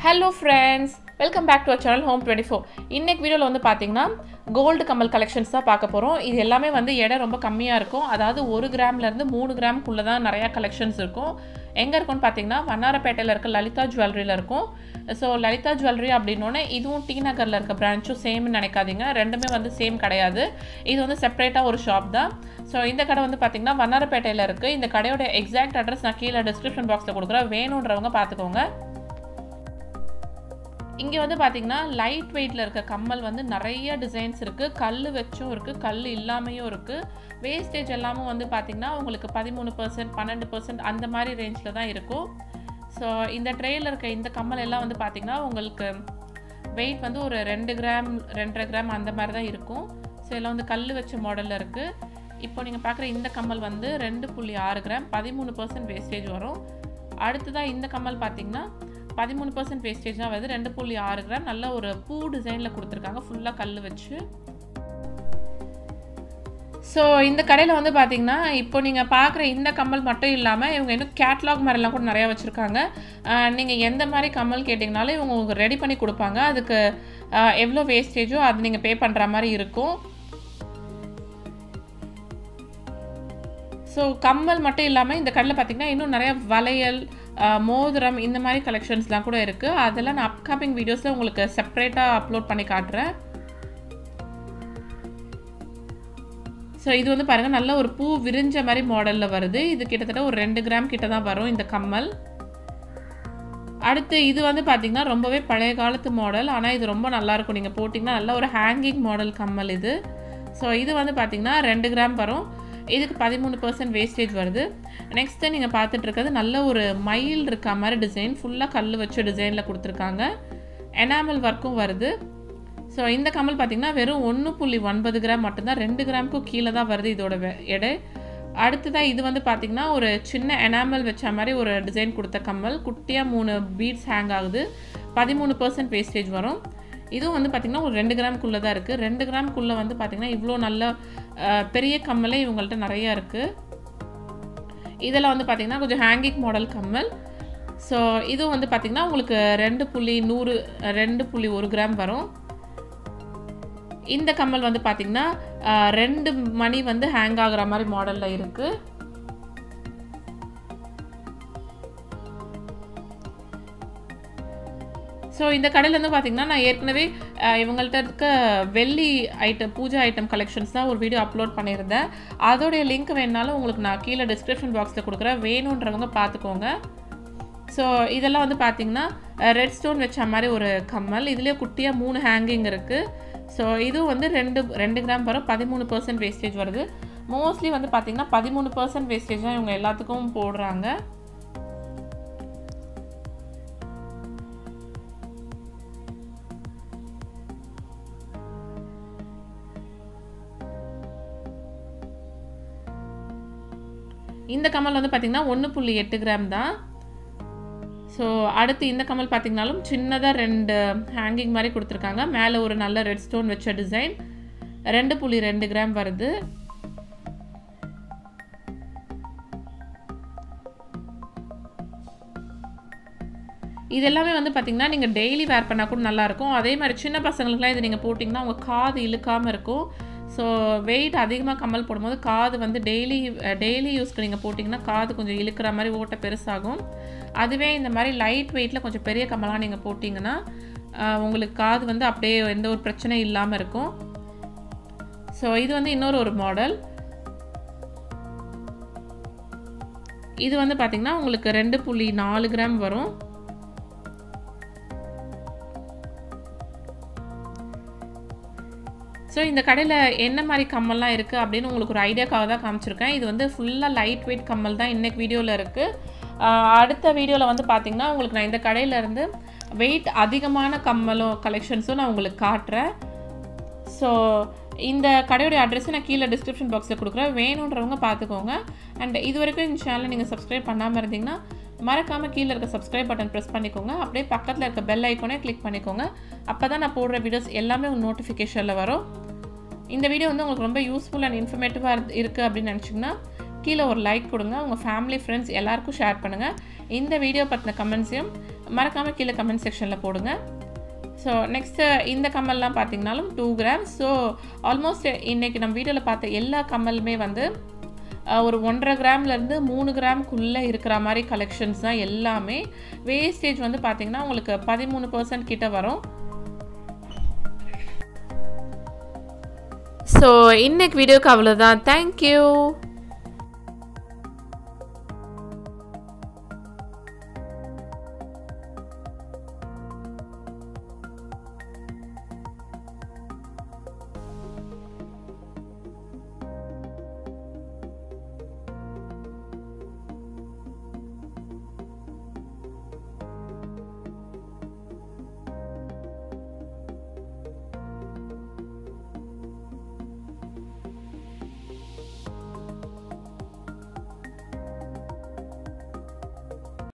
Hello friends, welcome back to our channel HOME24. இன்னைக்கு வீடியோல வந்து பாத்தீங்கன்னா கோல்ட் கம்மல் கலெக்ஷன்ஸ் தான் பார்க்க போறோம். இது எல்லாமே வந்து எடை ரொம்ப கம்மியா இருக்கும். அதாவது 1 கிராம்ல இருந்து 3 கிராம் குள்ள தான் நிறைய கலெக்ஷன்ஸ் இருக்கும். எங்க இருக்குன்னு பாத்தீங்கன்னா வண்ணாரப்பேட்டையில இருக்க லலிதா ஜுவல்லரியில இருக்கும். சோ லலிதா ஜுவல்லரி அப்படினோனே இதுவும் டி நகர்ல இருக்க பிரான்ச்சும் சேம்னு நினைக்காதீங்க. ரெண்டுமே வந்து சேம் கிடையாது. இது வந்து செப்பரேட்டா ஒரு ஷாப் தான். சோ இந்த கடை வந்து பாத்தீங்கன்னா வண்ணாரப்பேட்டையில இருக்கு. இந்த கடையோட எக்ஸாக்ட் அட்ரஸ் நான் கீழ டிஸ்கிரிப்ஷன் பாக்ஸ்ல கொடுக்குறேன். வேணும்ன்றவங்க பாத்துக்கோங்க. இங்க வந்து பாத்தீங்கன்னா லைட் வெயிட்ல இருக்க கம்மல் வந்து நிறைய டிசைன்ஸ் இருக்கு. கல்லு வெச்சும் இருக்கு, கல்லு இல்லாமையும் இருக்கு. வேஸ்டேஜ் எல்லாமே வந்து பாத்தீங்கன்னா உங்களுக்கு 13%, 12% அந்த மாதிரி ரேஞ்ச்ல தான் இருக்கும். சோ இந்த ட்ரேல இருக்க இந்த கம்மல் எல்லாம் வந்து பாத்தீங்கன்னா உங்களுக்கு வெயிட் வந்து ஒரு 2 கிராம் 2.5 கிராம் அந்த மாதிரி தான் இருக்கும். சோ இதெல்லாம் வந்து கல்லு வெச்ச மாடல்ல இருக்கு. இப்போ நீங்க பார்க்குற இந்த கம்மல் வந்து 2.6 கிராம் 13% வேஸ்டேஜ் வரும். அடுத்ததா இந்த கம்மல் பாத்தீங்கன்னா 13% வேஸ்டேஜ் தான் வருது. 2.6 கிராம் நல்ல ஒரு பூ டிசைன்ல கொடுத்திருக்காங்க, ஃபுல்லா கல்லு வச்சு. சோ இந்த கடையில வந்து பாத்தீங்கன்னா இப்போ நீங்க பார்க்குற இந்த கம்மல் மட்டும் இல்லாம இவங்க இன்னும் கேட்டலாக் மாதிரி எல்லாம் கூட நிறைய வச்சிருக்காங்க. நீங்க எந்த மாதிரி கம்மல் கேட்டிங்கனாலும் இவங்க உங்களுக்கு ரெடி பண்ணி கொடுப்பாங்க. அதுக்கு எவ்வளவு வேஸ்டேஜோ அது நீங்க பே பண்ற மாதிரி இருக்கும். சோ கம்மல் மட்டும் இல்லாம இந்த கடையில பாத்தீங்கன்னா இன்னும் நிறைய வளையல், மோதிரம் இந்த மாதிரி கலெக்ஷன்ஸ்லாம் கூட இருக்கு. அதெல்லாம் நான் அப்கமிங் வீடியோஸ்ல உங்களுக்கு செப்பரேட்டா அப்லோட் பண்ணி காட்டுறேன். சோ இது வந்து பாருங்க நல்ல ஒரு பூ விரிஞ்ச மாதிரி மாடல்ல வருது. இது கிட்டத்தட்ட ஒரு 2 கிராம் கிட்ட தான் வரும் இந்த கம்மல். அடுத்து இது வந்து பாத்தீங்கன்னா ரொம்பவே பழைய காலத்து மாடல். ஆனா இது ரொம்ப நல்லா இருக்கும். நீங்க போட்டீங்கன்னா நல்ல ஒரு ஹேங்கிங் மாடல் கம்மல் இது. சோ இது வந்து பாத்தீங்கன்னா 2 கிராம் வரும். இதுக்கு 13% வேஸ்டேஜ் வருது. நெக்ஸ்ட் நீங்க பார்த்துட்டு இருக்கிறது நல்ல ஒரு மயில் இருக்க மாதிரி டிசைன், ஃபுல்லா கல்லு வச்ச டிசைன்ல கொடுத்திருக்காங்க. எனாமல் வர்க்கும் வருது. சோ இந்த கம்மல் பாத்தீங்கன்னா வெறும் 1.9 கிராம் மட்டும் தான், 2 கிராமுக்கு கீழே தான் வருது இதோட எடை. அடுத்ததா இது வந்து பாத்தீங்கன்னா ஒரு சின்ன எனாமல் வச்ச மாதிரி ஒரு டிசைன் கொடுத்த கம்மல், குட்டியா 3 பீட்ஸ் ஹேங் ஆகுது. 13% வேஸ்டேஜ் வரும். இதுவும் வந்து பாத்தீங்கன்னா ஒரு 2 கிராம் குள்ள தான் இருக்கு. 2 கிராம் குள்ள வந்து பாத்தீங்கன்னா இவ்ளோ நல்ல பெரிய கம்மலே இவங்கள்ட்ட நிறைய இருக்கு. இதெல்லாம் வந்து பாத்தீங்கன்னா கொஞ்சம் ஹேங்கிங் மாடல் கம்மல். சோ இது வந்து பாத்தீங்கன்னா உங்களுக்கு 2.1 கிராம் வரும். இந்த கம்மல் வந்து பாத்தீங்கன்னா 2 மணி வந்து ஹேங் ஆகுற மாதிரி மாடல்ல இருக்கு. ஸோ இந்த கடையில் வந்து பார்த்தீங்கன்னா நான் ஏற்கனவே இவங்கள்ட்ட இருக்க வெள்ளி ஐட்டம், பூஜை ஐட்டம் கலெக்ஷன்ஸ் தான் ஒரு வீடியோ அப்லோட் பண்ணியிருந்தேன். அதோடைய லிங்க் வேணாலும் உங்களுக்கு நான் கீழே டிஸ்கிரிப்ஷன் பாக்ஸில் கொடுக்குறேன். வேணுன்றவங்க பார்த்துக்கோங்க. ஸோ இதெல்லாம் வந்து பார்த்தீங்கன்னா ரெட் ஸ்டோன் வச்ச மாதிரி ஒரு கம்மல். இதுலேயே குட்டியாக 3 ஹேங்கிங் இருக்குது. ஸோ இதுவும் வந்து 2 கிராம் வரும். 13% வேஸ்டேஜ் வருது. மோஸ்ட்லி வந்து பார்த்தீங்கன்னா 13% வேஸ்டேஜ் தான் இவங்க எல்லாத்துக்கும் போடுறாங்க. இந்த கம்மல் வந்து பார்த்தீங்கன்னா 1.8 கிராம் தான். ஸோ அடுத்து இந்த கம்மல் பார்த்தீங்கன்னாலும் சின்னதாக 2 ஹேங்கிங் மாதிரி கொடுத்துருக்காங்க. மேலே ஒரு நல்ல ரெட் ஸ்டோன் வச்ச டிசைன். 2.2 கிராம் வருது. இது எல்லாமே வந்து பார்த்தீங்கன்னா நீங்கள் டெய்லி வேர் பண்ணால் கூட நல்லாயிருக்கும். அதே மாதிரி சின்ன பசங்களுக்குலாம் இது நீங்கள் போட்டிங்கன்னா உங்கள் காது இழுக்காமல் இருக்கும். ஸோ வெயிட் அதிகமாக கம்மல் போடும்போது காது வந்து டெய்லி யூஸ்க்கு நீங்கள் போட்டிங்கன்னா காது கொஞ்சம் இழுக்கிற மாதிரி ஓட்டை பெருசாகும். அதுவே இந்த மாதிரி லைட் வெயிட்டில் கொஞ்சம் பெரிய கம்மலாக நீங்கள் போட்டிங்கன்னா உங்களுக்கு காது வந்து அப்படியே எந்த ஒரு பிரச்சனையும் இல்லாமல் இருக்கும். ஸோ இது வந்து இன்னொரு மாடல். இது வந்து பார்த்தீங்கன்னா உங்களுக்கு 2.4 கிராம் வரும். ஸோ இந்த கடையில் என்ன மாதிரி கம்மல்லாம் இருக்குது அப்படின்னு உங்களுக்கு ஒரு ஐடியாக்காக தான் காமிச்சிருக்கேன். இது வந்து ஃபுல்லாக லைட் வெயிட் கம்மல் தான் இன்றைக்கி வீடியோவில் இருக்குது. அடுத்த வீடியோவில் வந்து பார்த்திங்கன்னா உங்களுக்கு நான் இந்த கடையிலேருந்து வெயிட் அதிகமான கம்மலும் கலெக்ஷன்ஸும் நான் உங்களுக்கு காட்டுறேன். ஸோ இந்த கடையோடைய அட்ரெஸை நான் கீழே டிஸ்கிரிப்ஷன் பாக்ஸில் கொடுக்குறேன். வேணுன்றவங்க பார்த்துக்கோங்க. அண்ட் இது வரைக்கும் இந்த சேனலை நீங்கள் சப்ஸ்கிரைப் பண்ணாமல் இருந்தீங்கன்னா மறக்காமல் கீழே இருக்க சப்ஸ்கிரைப் பட்டன் ப்ரெஸ் பண்ணிக்கோங்க. அப்படியே பக்கத்தில் இருக்க பெல் ஐக்கானே கிளிக் பண்ணிக்கோங்க. அப்போ தான் நான் போடுற வீடியோஸ் எல்லாமே உங்கள் நோட்டிஃபிகேஷனில் வரும். இந்த வீடியோ வந்து உங்களுக்கு ரொம்ப யூஸ்ஃபுல் அண்ட் இன்ஃபர்மேட்டிவாக இருக்குது அப்படின்னு நினச்சிங்கன்னா கீழே ஒரு லைக் கொடுங்க. உங்கள் ஃபேமிலி ஃப்ரெண்ட்ஸ் எல்லாருக்கும் ஷேர் பண்ணுங்கள். இந்த வீடியோ பற்றின கமெண்ட்ஸையும் மறக்காமல் கீழே கமெண்ட் செக்ஷனில் போடுங்க. ஸோ நெக்ஸ்ட்டு இந்த கம்மல்லாம் பார்த்தீங்கனாலும் 2 கிராம்ஸ். ஸோ ஆல்மோஸ்ட் இன்றைக்கி நம்ம வீடியோவில் பார்த்த எல்லா கம்மலுமே வந்து ஒரு 1.5 கிராம்லேருந்து 3 கிராம்க்குள்ளே இருக்கிற மாதிரி கலெக்ஷன்ஸ் தான் எல்லாமே. வேஸ்டேஜ் வந்து பார்த்திங்கன்னா உங்களுக்கு 13% கிட்ட வரும். ஸோ இன்னைக்கு வீடியோக்கு அவ்வளோதான். தேங்க்யூ.